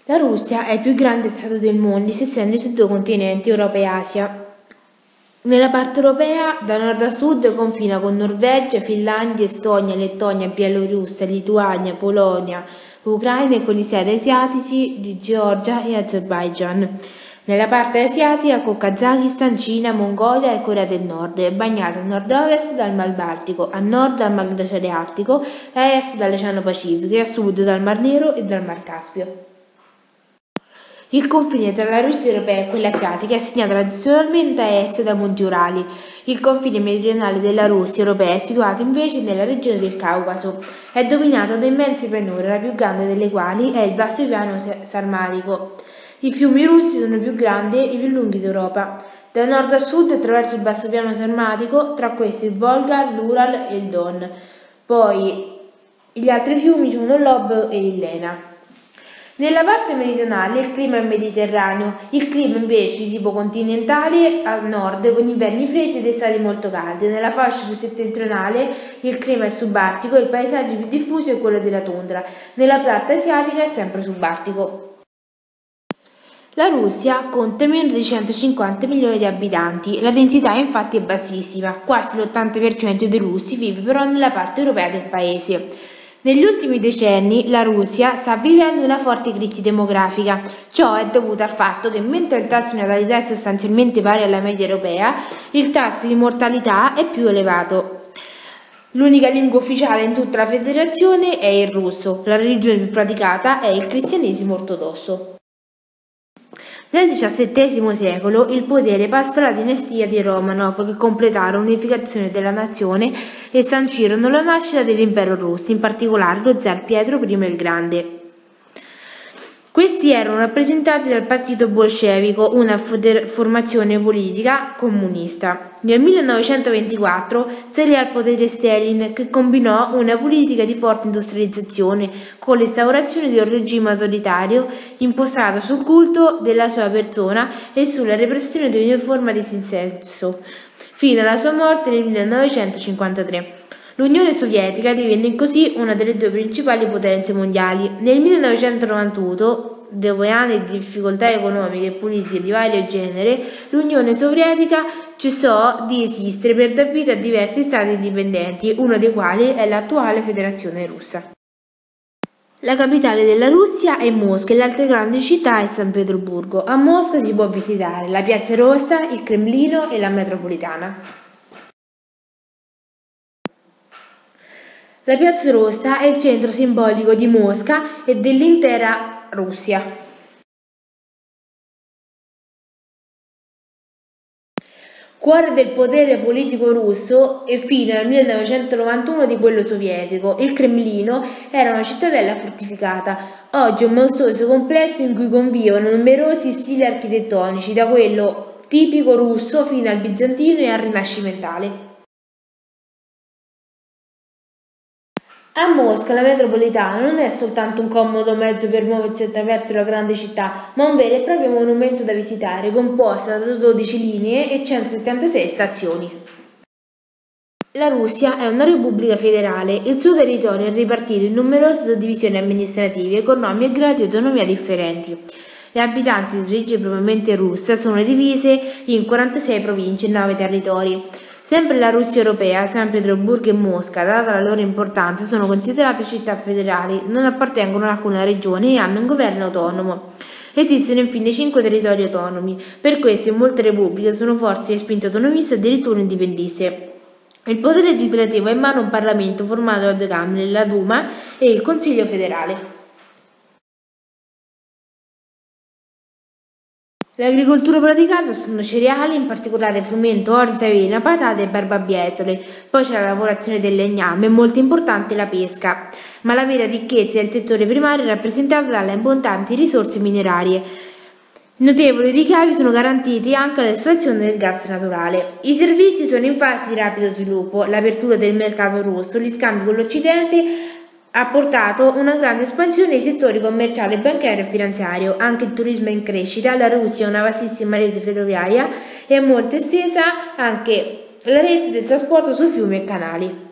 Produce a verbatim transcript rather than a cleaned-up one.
La Russia è il più grande stato del mondo, esistente su due continenti, Europa e Asia. Nella parte europea, da nord a sud, confina con Norvegia, Finlandia, Estonia, Lettonia, Bielorussia, Lituania, Polonia, Ucraina e con gli stati asiatici di Georgia e Azerbaijan. Nella parte asiatica con Kazakistan, Cina, Mongolia e Corea del Nord, è bagnata a nord-ovest dal Mar Baltico, a nord dal Mar Glaciale Artico, a est dall'Oceano Pacifico e a sud dal Mar Nero e dal Mar Caspio. Il confine tra la Russia europea e quella asiatica è segnato tradizionalmente a est dai Monti Urali. Il confine meridionale della Russia europea è situato invece nella regione del Caucaso. È dominato da immense pianure, la più grande delle quali è il basso piano sarmatico. I fiumi russi sono i più grandi e i più lunghi d'Europa. Da nord a sud attraverso il basso piano sarmatico, tra questi il Volga, l'Ural e il Don. Poi gli altri fiumi sono l'Ob e il Lena. Nella parte meridionale il clima è mediterraneo, il clima invece di tipo continentale a nord con inverni freddi ed estati molto caldi. Nella fascia più settentrionale il clima è subartico e il paesaggio più diffuso è quello della tundra. Nella parte asiatica è sempre subartico. La Russia conta meno di centocinquanta milioni di abitanti, la densità infatti è bassissima, quasi l'ottanta per cento dei russi vive però nella parte europea del paese. Negli ultimi decenni la Russia sta vivendo una forte crisi demografica. Ciò è dovuto al fatto che mentre il tasso di natalità è sostanzialmente pari alla media europea, il tasso di mortalità è più elevato. L'unica lingua ufficiale in tutta la federazione è il russo, la religione più praticata è il cristianesimo ortodosso. Nel diciassettesimo secolo il potere passò alla dinastia di Romanov che completarono l'unificazione della nazione e sancirono la nascita dell'impero russo, in particolare lo zar Pietro primo il Grande. Questi erano rappresentati dal partito bolscevico, una formazione politica comunista. Nel millenovecentoventiquattro salì al potere Stalin, che combinò una politica di forte industrializzazione con l'instaurazione di un regime autoritario impostato sul culto della sua persona e sulla repressione di ogni forma di dissenso, fino alla sua morte nel millenovecentocinquantatré. L'Unione Sovietica divenne così una delle due principali potenze mondiali. Nel millenovecentonovantotto, dopo anni di difficoltà economiche e politiche di vario genere, l'Unione Sovietica cessò di esistere per dar vita a diversi stati indipendenti, uno dei quali è l'attuale Federazione Russa. La capitale della Russia è Mosca e l'altra grande città è San Pietroburgo. A Mosca si può visitare la Piazza Rossa, il Cremlino e la metropolitana. La Piazza Rossa è il centro simbolico di Mosca e dell'intera Russia. Cuore del potere politico russo e fino al millenovecentonovantuno di quello sovietico, il Cremlino era una cittadella fortificata. Oggi è un maestoso complesso in cui convivono numerosi stili architettonici, da quello tipico russo fino al bizantino e al rinascimentale. A Mosca la metropolitana non è soltanto un comodo mezzo per muoversi attraverso la grande città, ma un vero e proprio monumento da visitare, composta da dodici linee e centosettantasei stazioni. La Russia è una repubblica federale, il suo territorio è ripartito in numerose suddivisioni amministrative, economie e gradi di autonomia differenti. Le abitanti di origine propriamente russa sono divise in quarantasei province e nove territori. Sempre la Russia europea, San Pietroburgo e Mosca, data la loro importanza, sono considerate città federali, non appartengono ad alcuna regione e hanno un governo autonomo. Esistono infine cinque territori autonomi, per questo in molte repubbliche sono forti le spinte autonomiste e addirittura indipendiste. Il potere legislativo è in mano a un Parlamento formato da due Camere, la Duma e il Consiglio federale. L'agricoltura praticata sono cereali, in particolare frumento, orzo, avena, patate e barbabietole. Poi c'è la lavorazione del legname e molto importante la pesca. Ma la vera ricchezza del settore primario è rappresentata dalle abbondanti risorse minerarie. Notevoli ricavi sono garantiti anche all'estrazione del gas naturale. I servizi sono in fase di rapido sviluppo. L'apertura del mercato russo, gli scambi con l'Occidente ha portato una grande espansione nei settori commerciale, bancario e finanziario. Anche il turismo è in crescita, la Russia ha una vastissima rete ferroviaria e è molto estesa anche la rete del trasporto su fiumi e canali.